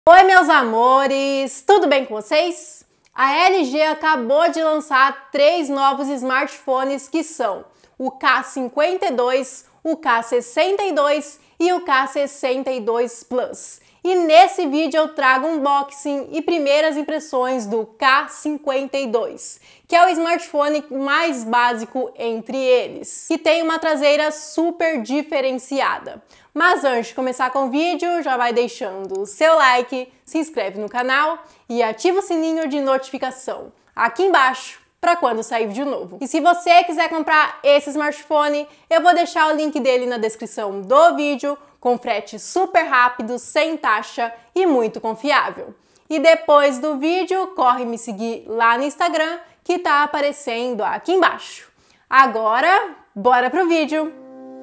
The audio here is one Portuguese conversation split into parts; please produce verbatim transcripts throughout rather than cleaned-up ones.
Oi, meus amores! Tudo bem com vocês? A L G acabou de lançar três novos smartphones que são o K cinquenta e dois, o K sessenta e dois e o K sessenta e dois Plus. E nesse vídeo eu trago um unboxing e primeiras impressões do K cinquenta e dois, que é o smartphone mais básico entre eles, que tem uma traseira super diferenciada. Mas antes de começar com o vídeo, já vai deixando o seu like, se inscreve no canal e ativa o sininho de notificação aqui embaixo para quando sair vídeo novo. E se você quiser comprar esse smartphone, eu vou deixar o link dele na descrição do vídeo, com frete super rápido, sem taxa e muito confiável. E depois do vídeo, corre me seguir lá no Instagram, que tá aparecendo aqui embaixo. Agora, bora pro vídeo!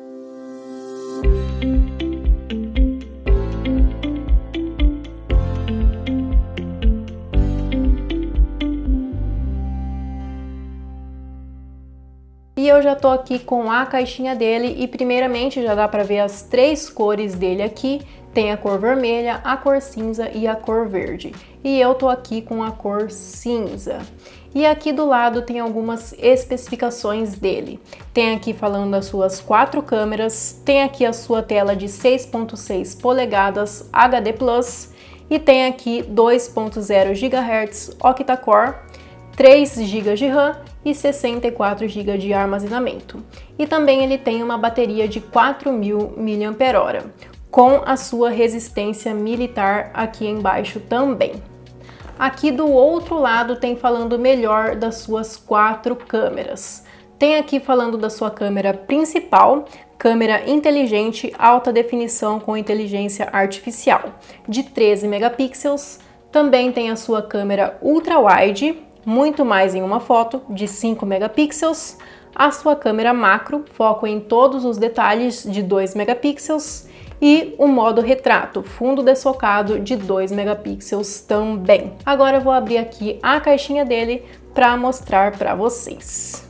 E eu já tô aqui com a caixinha dele e primeiramente já dá pra ver as três cores dele aqui. Tem a cor vermelha, a cor cinza e a cor verde. E eu tô aqui com a cor cinza. E aqui do lado tem algumas especificações dele. Tem aqui falando das suas quatro câmeras, tem aqui a sua tela de seis ponto seis polegadas H D plus, e tem aqui dois ponto zero gigahertz octa-core, três gigas de RAM e sessenta e quatro gigas de armazenamento. E também ele tem uma bateria de quatro mil miliampères-hora, com a sua resistência militar aqui embaixo também. Aqui do outro lado tem falando melhor das suas quatro câmeras. Tem aqui falando da sua câmera principal, câmera inteligente alta definição com inteligência artificial, de treze megapixels. Também tem a sua câmera ultra-wide, muito mais em uma foto, de cinco megapixels, a sua câmera macro, foco em todos os detalhes, de dois megapixels, e o modo retrato, fundo desfocado, de dois megapixels também. Agora eu vou abrir aqui a caixinha dele para mostrar para vocês.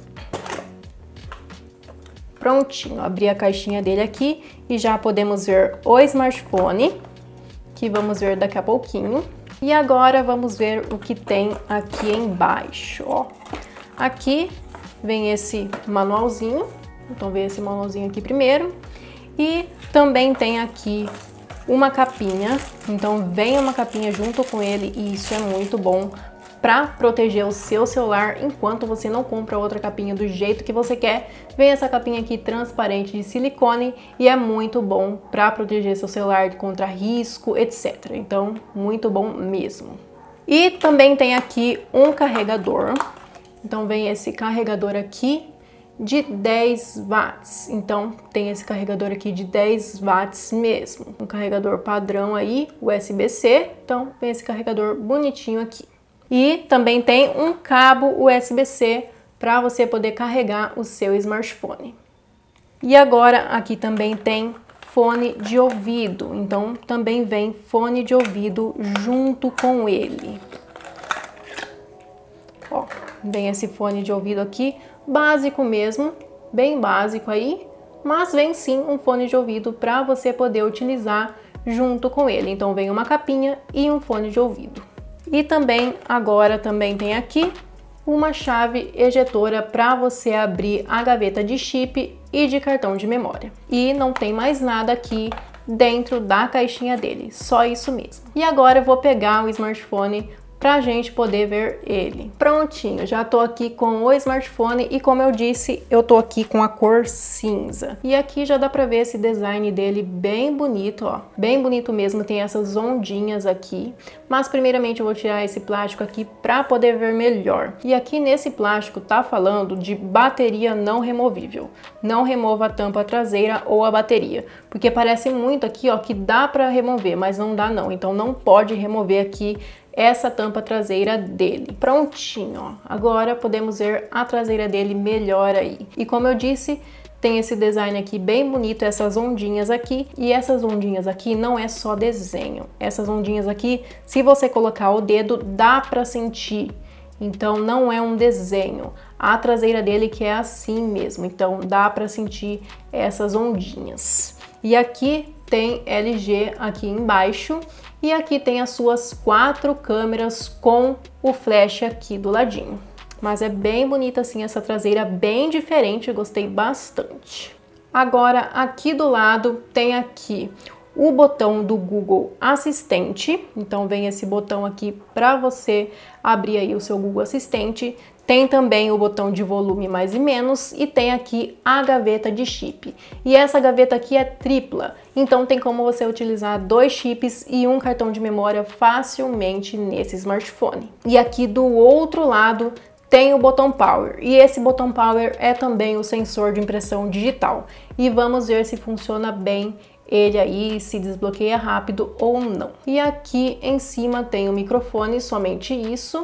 Prontinho, abri a caixinha dele aqui e já podemos ver o smartphone, que vamos ver daqui a pouquinho. E agora vamos ver o que tem aqui embaixo, ó. Aqui vem esse manualzinho, então vem esse manualzinho aqui primeiro. E também tem aqui uma capinha, então vem uma capinha junto com ele e isso é muito bom para proteger o seu celular enquanto você não compra outra capinha do jeito que você quer. Vem essa capinha aqui transparente de silicone e é muito bom para proteger seu celular contra risco, etcétera. Então, muito bom mesmo. E também tem aqui um carregador. Então, vem esse carregador aqui de dez watts. Então, tem esse carregador aqui de dez watts mesmo. Um carregador padrão aí, U S B C. Então, vem esse carregador bonitinho aqui. E também tem um cabo U S B C para você poder carregar o seu smartphone. E agora aqui também tem fone de ouvido, então também vem fone de ouvido junto com ele. Ó, vem esse fone de ouvido aqui, básico mesmo, bem básico aí, mas vem sim um fone de ouvido para você poder utilizar junto com ele. Então vem uma capinha e um fone de ouvido. E também, agora também tem aqui uma chave ejetora para você abrir a gaveta de chip e de cartão de memória. E não tem mais nada aqui dentro da caixinha dele, só isso mesmo. E agora eu vou pegar o smartphone pra gente poder ver ele. Prontinho, já tô aqui com o smartphone e como eu disse, eu tô aqui com a cor cinza. E aqui já dá pra ver esse design dele bem bonito, ó. Bem bonito mesmo, tem essas ondinhas aqui. Mas primeiramente eu vou tirar esse plástico aqui pra poder ver melhor. E aqui nesse plástico tá falando de bateria não removível. Não remova a tampa traseira ou a bateria. Porque parece muito aqui, ó, que dá pra remover, mas não dá não. Então não pode remover aqui essa tampa traseira dele. Prontinho, ó. Agora podemos ver a traseira dele melhor aí. E como eu disse, tem esse design aqui bem bonito, essas ondinhas aqui. E essas ondinhas aqui não é só desenho. Essas ondinhas aqui, se você colocar o dedo, dá pra sentir. Então não é um desenho. A traseira dele que é assim mesmo. Então dá pra sentir essas ondinhas. E aqui tem L G aqui embaixo E aqui tem as suas quatro câmeras com o flash aqui do ladinho. Mas é bem bonita assim essa traseira, bem diferente, eu gostei bastante. Agora aqui do lado tem aqui o botão do Google Assistente, então vem esse botão aqui para você abrir aí o seu Google Assistente. Tem também o botão de volume mais e menos e tem aqui a gaveta de chip. E essa gaveta aqui é tripla, então tem como você utilizar dois chips e um cartão de memória facilmente nesse smartphone. E aqui do outro lado tem o botão Power, e esse botão Power é também o sensor de impressão digital. E vamos ver se funciona bem ele aí, se desbloqueia rápido ou não. E aqui em cima tem o microfone, somente isso.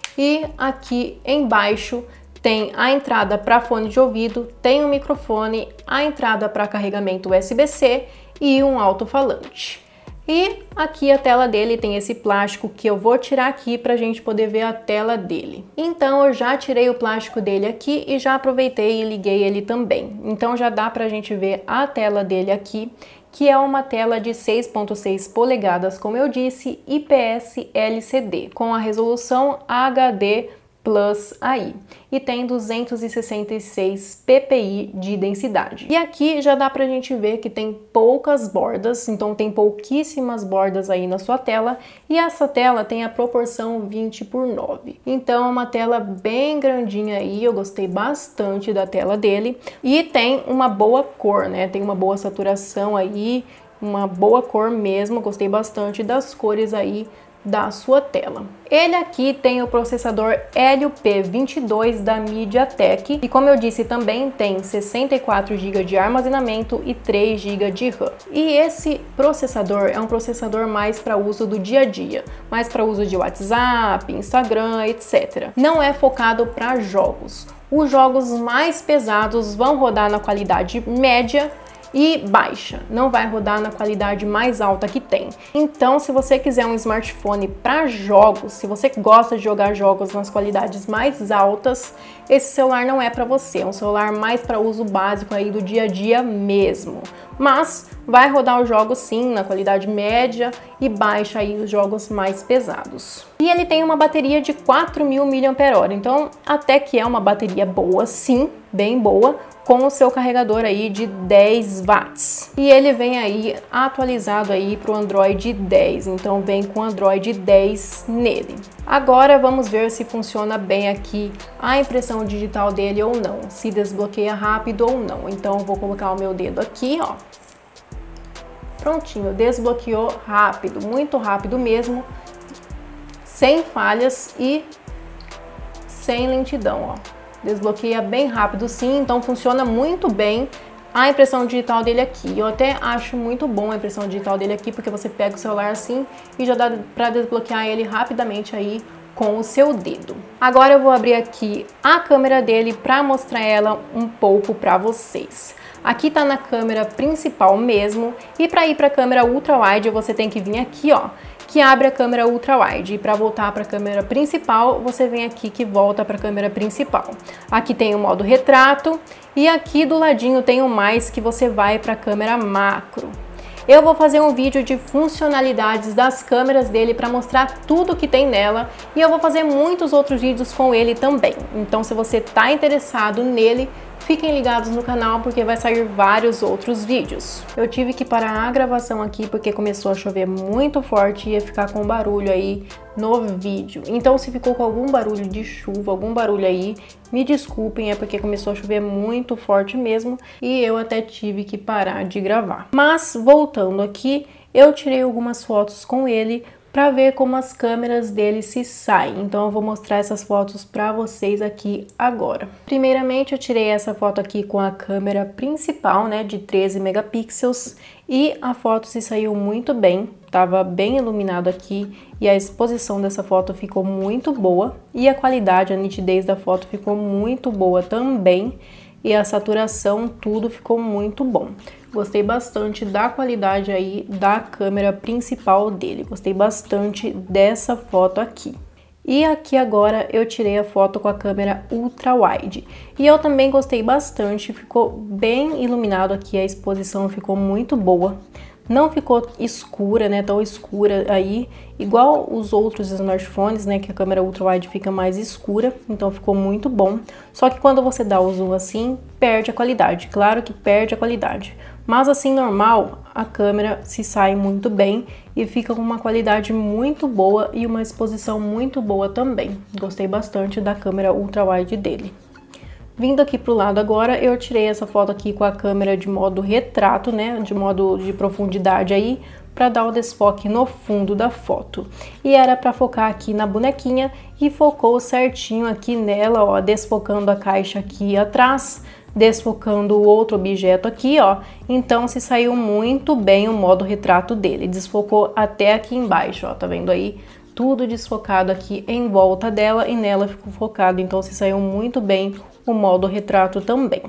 E aqui embaixo tem a entrada para fone de ouvido, tem o microfone, a entrada para carregamento U S B C e um alto-falante. E aqui a tela dele tem esse plástico que eu vou tirar aqui para a gente poder ver a tela dele. Então eu já tirei o plástico dele aqui e já aproveitei e liguei ele também. Então já dá para a gente ver a tela dele aqui, que é uma tela de seis ponto seis polegadas, como eu disse, I P S L C D, com a resolução H D Plus aí, e tem duzentos e sessenta e seis p p i de densidade. E aqui já dá pra gente ver que tem poucas bordas, então tem pouquíssimas bordas aí na sua tela, e essa tela tem a proporção vinte por nove. Então é uma tela bem grandinha aí, eu gostei bastante da tela dele, e tem uma boa cor, né? Tem uma boa saturação aí, uma boa cor mesmo, gostei bastante das cores aí da sua tela. Ele aqui tem o processador Helio P vinte e dois da MediaTek e, como eu disse, também tem sessenta e quatro gigas de armazenamento e três gigas de RAM. E esse processador é um processador mais para uso do dia a dia, mais para uso de WhatsApp, Instagram, etcétera. Não é focado para jogos. Os jogos mais pesados vão rodar na qualidade média e baixa, não vai rodar na qualidade mais alta que tem. Então, se você quiser um smartphone para jogos, se você gosta de jogar jogos nas qualidades mais altas, esse celular não é para você, é um celular mais para uso básico aí do dia a dia mesmo. Mas vai rodar os jogos sim na qualidade média e baixa aí os jogos mais pesados. E ele tem uma bateria de quatro mil miliampères-hora, então até que é uma bateria boa sim, bem boa, com o seu carregador aí de dez watts. E ele vem aí atualizado aí para o Android dez, então vem com Android dez nele. Agora vamos ver se funciona bem aqui a impressão digital dele ou não, se desbloqueia rápido ou não. Então eu vou colocar o meu dedo aqui, ó. Prontinho, desbloqueou rápido, muito rápido mesmo, sem falhas e sem lentidão, ó. Desbloqueia bem rápido sim, então funciona muito bem a impressão digital dele aqui. Eu até acho muito bom a impressão digital dele aqui, porque você pega o celular assim e já dá para desbloquear ele rapidamente aí com o seu dedo. Agora eu vou abrir aqui a câmera dele para mostrar ela um pouco para vocês. Aqui tá na câmera principal mesmo, e para ir para a câmera ultra wide você tem que vir aqui, ó, que abre a câmera ultra wide, e para voltar para a câmera principal você vem aqui que volta para a câmera principal. Aqui tem o modo retrato e aqui do ladinho tem o mais, que você vai para a câmera macro. Eu vou fazer um vídeo de funcionalidades das câmeras dele para mostrar tudo que tem nela, e eu vou fazer muitos outros vídeos com ele também. Então se você tá interessado nele, fiquem ligados no canal porque vai sair vários outros vídeos. Eu tive que parar a gravação aqui porque começou a chover muito forte e ia ficar com barulho aí no vídeo. Então se ficou com algum barulho de chuva, algum barulho aí, me desculpem, é porque começou a chover muito forte mesmo e eu até tive que parar de gravar. Mas voltando aqui, eu tirei algumas fotos com ele para ver como as câmeras dele se saem. Então eu vou mostrar essas fotos para vocês aqui agora. Primeiramente eu tirei essa foto aqui com a câmera principal, né, de treze megapixels, e a foto se saiu muito bem, tava bem iluminado aqui e a exposição dessa foto ficou muito boa, e a qualidade, a nitidez da foto ficou muito boa também, e a saturação, tudo ficou muito bom. Gostei bastante da qualidade aí da câmera principal dele, gostei bastante dessa foto aqui. E aqui agora eu tirei a foto com a câmera ultra wide, e eu também gostei bastante, ficou bem iluminado aqui, a exposição ficou muito boa. Não ficou escura, né, tão escura aí, igual os outros smartphones, né, que a câmera ultra-wide fica mais escura, então ficou muito bom. Só que quando você dá o zoom assim, perde a qualidade, claro que perde a qualidade. Mas assim, normal, a câmera se sai muito bem e fica com uma qualidade muito boa e uma exposição muito boa também. Gostei bastante da câmera ultra-wide dele. Vindo aqui pro lado agora, eu tirei essa foto aqui com a câmera de modo retrato, né, de modo de profundidade aí, para dar o desfoque no fundo da foto. E era para focar aqui na bonequinha e focou certinho aqui nela, ó, desfocando a caixa aqui atrás, desfocando o outro objeto aqui, ó. Então se saiu muito bem o modo retrato dele, desfocou até aqui embaixo, ó, tá vendo aí? Tudo desfocado aqui em volta dela e nela ficou focado, então se saiu muito bem o modo retrato também.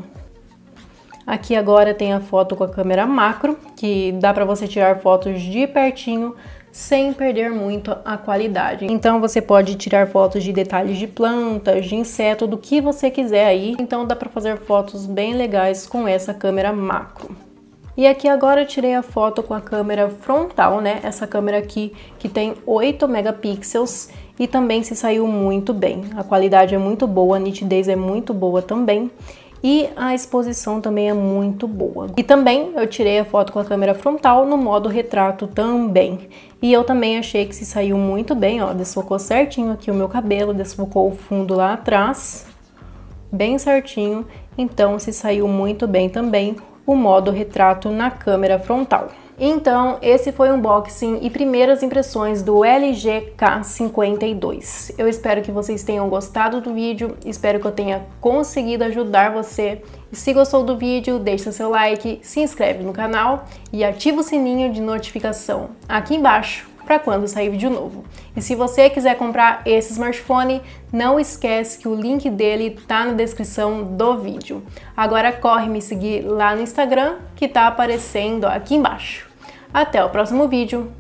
Aqui agora tem a foto com a câmera macro, que dá para você tirar fotos de pertinho sem perder muito a qualidade. Então você pode tirar fotos de detalhes de plantas, de inseto, do que você quiser aí. Então dá para fazer fotos bem legais com essa câmera macro. E aqui agora eu tirei a foto com a câmera frontal, né? Essa câmera aqui que tem oito megapixels e também se saiu muito bem. A qualidade é muito boa, a nitidez é muito boa também. E a exposição também é muito boa. E também eu tirei a foto com a câmera frontal no modo retrato também. E eu também achei que se saiu muito bem, ó. Desfocou certinho aqui o meu cabelo, desfocou o fundo lá atrás, bem certinho. Então se saiu muito bem também o modo retrato na câmera frontal. Então, esse foi o unboxing e primeiras impressões do L G K cinquenta e dois. Eu espero que vocês tenham gostado do vídeo, espero que eu tenha conseguido ajudar você. E se gostou do vídeo, deixa seu like, se inscreve no canal e ativa o sininho de notificação aqui embaixo para quando sair vídeo novo. E se você quiser comprar esse smartphone, não esquece que o link dele tá na descrição do vídeo. Agora corre me seguir lá no Instagram, que tá aparecendo aqui embaixo. Até o próximo vídeo.